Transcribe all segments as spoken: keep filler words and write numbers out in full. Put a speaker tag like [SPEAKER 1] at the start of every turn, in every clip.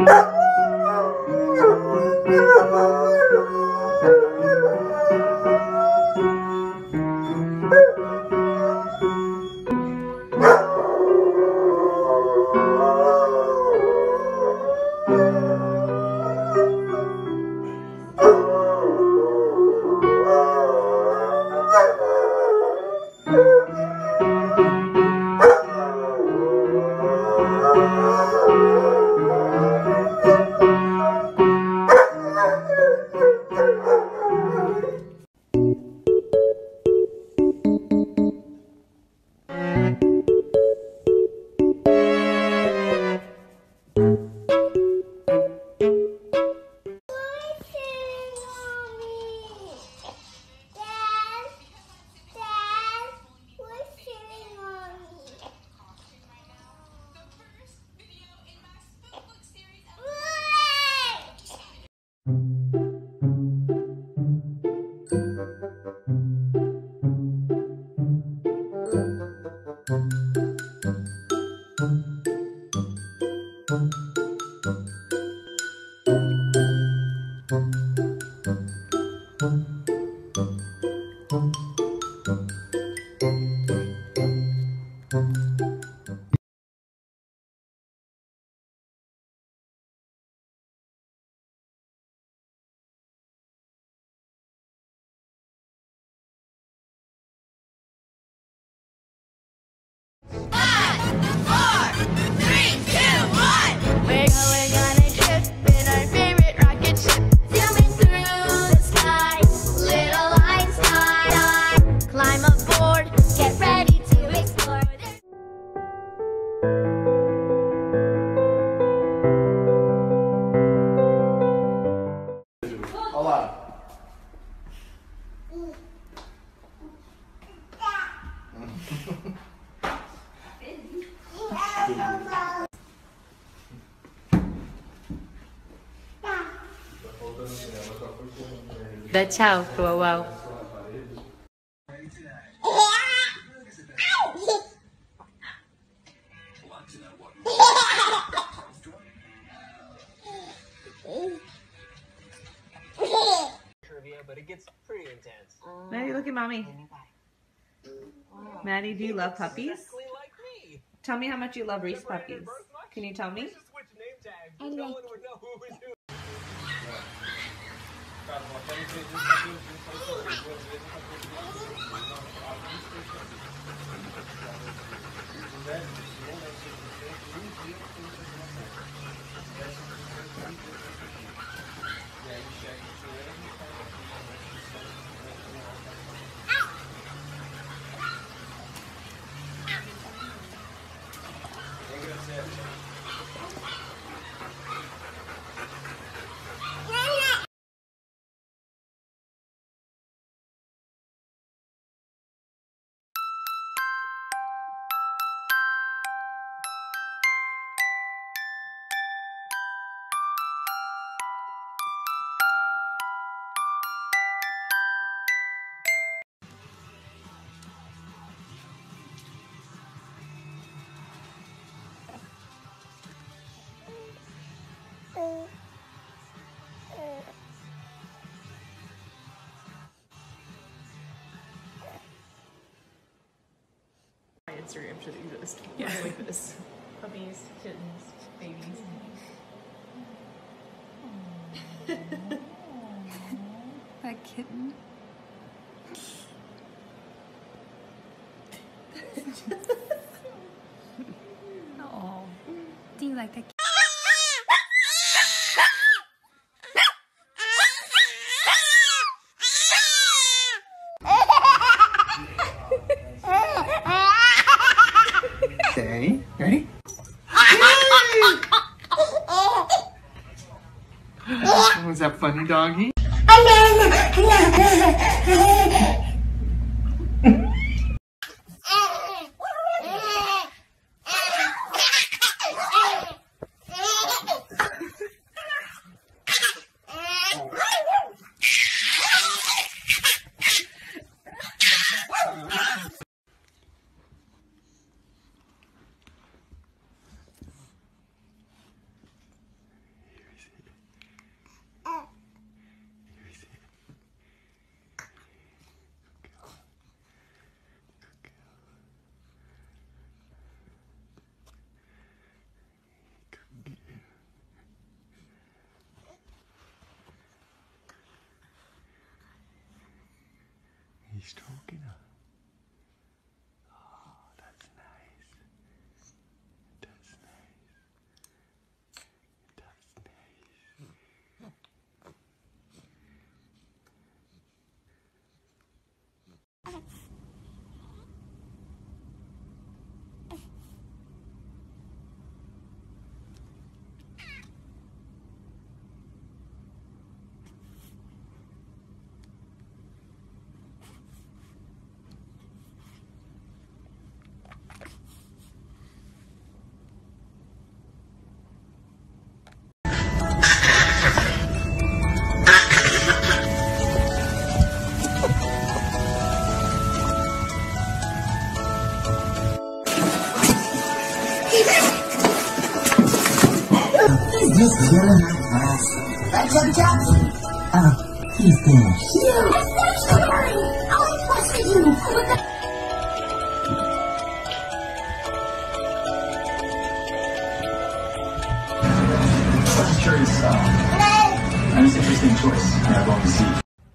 [SPEAKER 1] Dá tchau pro Uau.
[SPEAKER 2] But it gets pretty intense.
[SPEAKER 1] Maddie, look at mommy. Maddie, do you love puppies? Tell me how much you love Reese puppies. Can you tell me?
[SPEAKER 3] I like
[SPEAKER 4] Instagram should exist. Yeah, like this. Puppies, kittens, babies.
[SPEAKER 5] That kitten. Oh, do you like that kitten?
[SPEAKER 6] Okay, ready? Was that funny, doggy? stroking her. Oh, that's nice. That's nice. That's nice.
[SPEAKER 2] Just killing my class. That's a Jackson. Oh, he's there. You! That's sorry! Oh, what's with you?
[SPEAKER 7] Such a curious style. And it's an interesting choice. I'm going to see.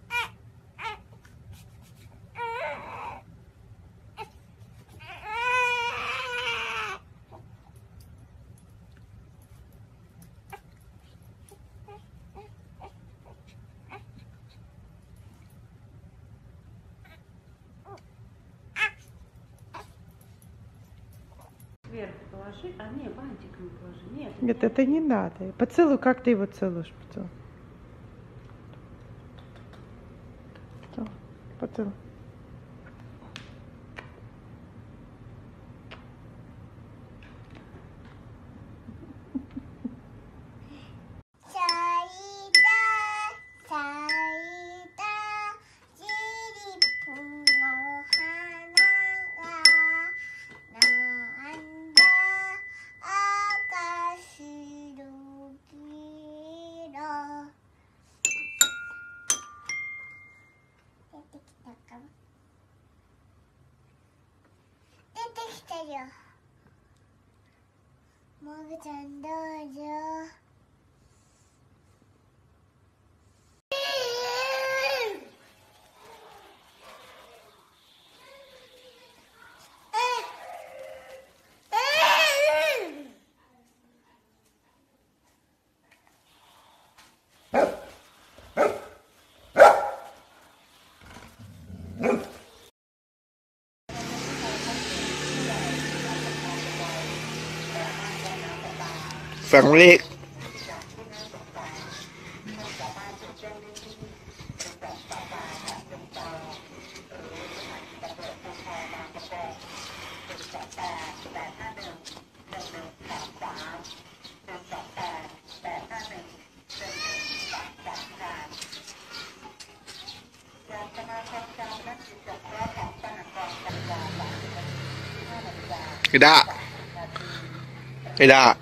[SPEAKER 1] Вверх положи, а не, бантиком положи. Нет,
[SPEAKER 8] Нет, это не надо. Поцелуй, как ты его целуешь? Поцелуй. Поцелуй. Поцелуй.
[SPEAKER 3] 모두 잔다죠.
[SPEAKER 6] Phản liệt. Cái đạ. Cái đạ.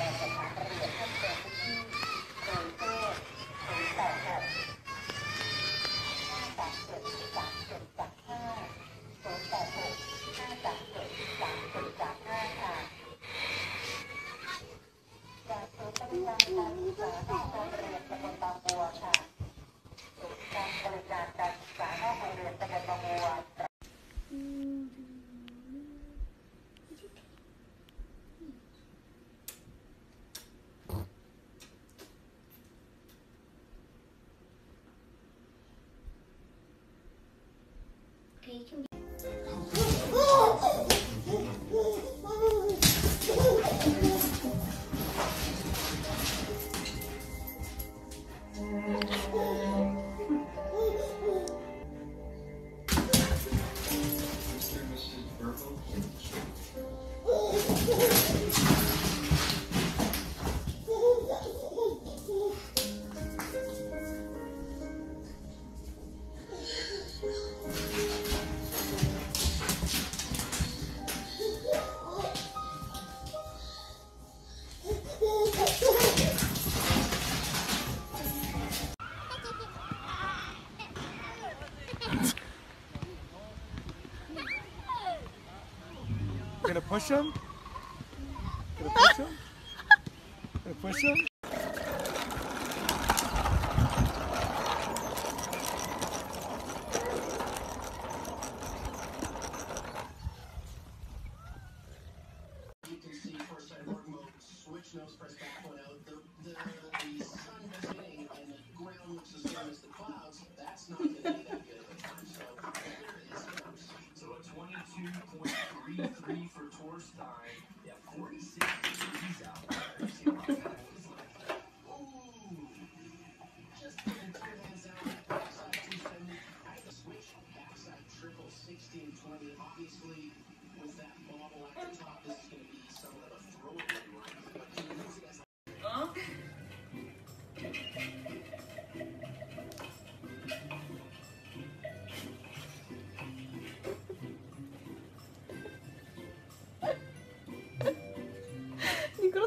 [SPEAKER 6] Gonna push him? Gonna push him? Gonna push him?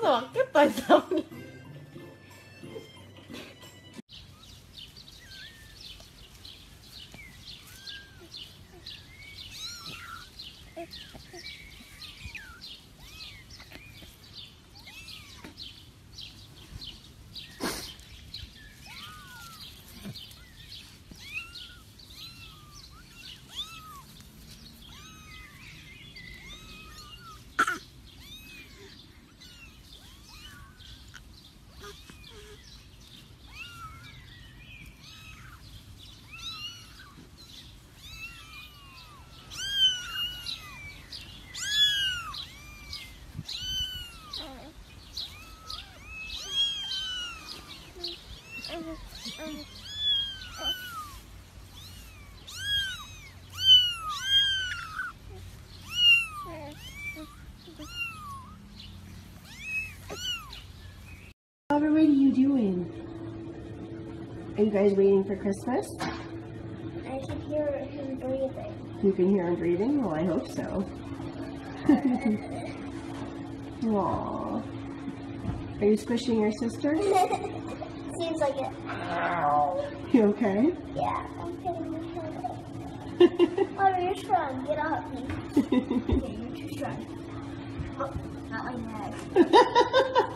[SPEAKER 4] の開けといたのに。
[SPEAKER 9] What are you doing? Are you guys waiting for Christmas?
[SPEAKER 3] I can hear him breathing.
[SPEAKER 9] You can hear him breathing? Well, I hope so. Aww. Are you squishing your sister?
[SPEAKER 3] Seems like it.
[SPEAKER 9] You okay?
[SPEAKER 3] Yeah, I'm getting my head up. Oh, you're strong. Get off me. Okay, you're too strong. Oh, not like that.